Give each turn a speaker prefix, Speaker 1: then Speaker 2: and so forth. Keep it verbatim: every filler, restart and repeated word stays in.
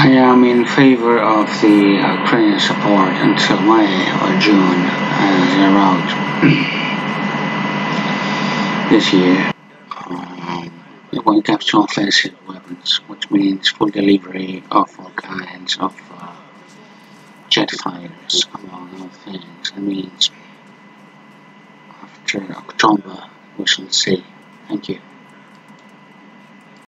Speaker 1: I am in favor of the Ukrainian support until May or June as around this year. Um, when it comes to offensive weapons, which means full delivery of all kinds of uh, jet fighters, among other things. That means after October we shall see. Thank you.